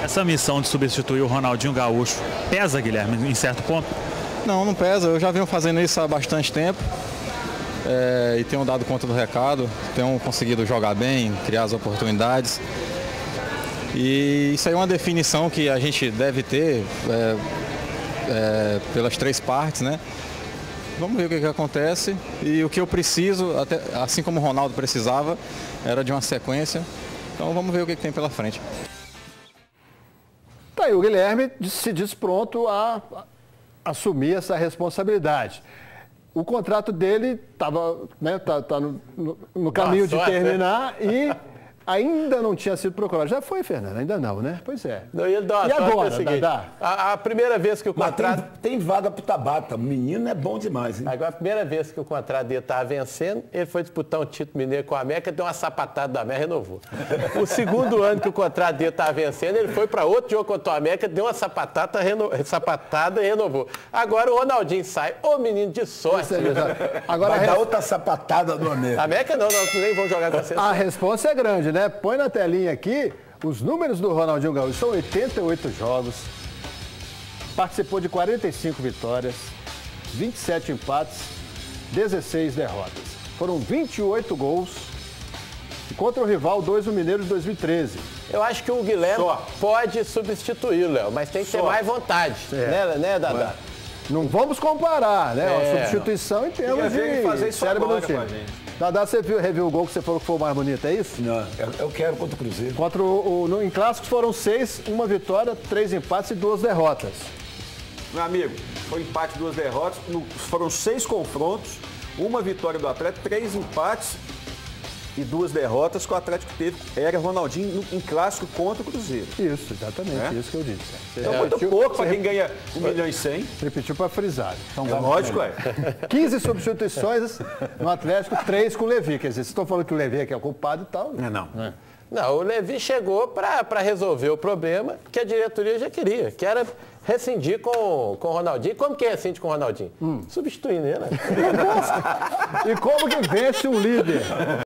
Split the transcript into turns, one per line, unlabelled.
Essa missão de substituir o Ronaldinho Gaúcho pesa, Guilherme, em certo ponto?
Não, não pesa. Eu já venho fazendo isso há bastante tempo e tenho dado conta do recado, tenho conseguido jogar bem, criar as oportunidades. E isso aí é uma definição que a gente deve ter pelas três partes, né? Vamos ver o que acontece. E o que eu preciso, assim como o Ronaldo precisava, era de uma sequência. Então vamos ver o que tem pela frente.
Tá aí, o Guilherme se diz pronto a assumir essa responsabilidade. O contrato dele estava, né, tá no caminho de terminar e ainda não tinha sido procurado. Já foi, Fernando? Ainda não, né? Pois é.
Não, e
agora,
Dadá? A primeira vez que o contrato...
Tem vaga pro Tabata. O menino é bom demais, hein?
Agora, a primeira vez que o contrato dele estava vencendo, ele foi disputar um título mineiro com a América, deu uma sapatada da América e renovou. O segundo ano que o contrato dele estava vencendo, ele foi para outro jogo contra a América, deu uma sapatada e renovou. Agora o Ronaldinho sai, ô menino de sorte.
Agora vai dar outra sapatada do América.
A América não, nós nem vamos jogar com vocês.
A resposta é grande, né? Põe na telinha aqui os números do Ronaldinho Gaúcho. São 88 jogos, participou de 45 vitórias, 27 empates, 16 derrotas. Foram 28 gols contra o rival 2 do Mineiro de 2013.
Eu acho que o Guilherme pode substituir, Léo, mas tem que ter mais vontade, né, Dadá?
Não vamos comparar, né? A substituição em termos de cérebro do time. Dadá, você reviu o gol que você falou que foi o mais bonito, é isso?
Não, eu quero contra o Cruzeiro.
Em clássicos foram 6, 1 vitória, 3 empates e 2 derrotas.
Meu amigo, foi empate, 2 derrotas, foram 6 confrontos, 1 vitória do Atlético, 3 empates e 2 derrotas que o Atlético teve. Era Ronaldinho em clássico contra o Cruzeiro.
Isso, exatamente, isso que eu disse.
Então muito pouco para quem ganha 1 milhão e 100.
Repetiu para frisar. Então,
lógico,
15 substituições no Atlético, 3 com o Levi. Quer dizer, vocês estão falando que o Levi é que é o culpado e tal.
Não, o Levi chegou para resolver o problema que a diretoria já queria, que era rescindir com o Ronaldinho. Como que rescinde com o Ronaldinho? Substituindo ele.
E como que vence um líder?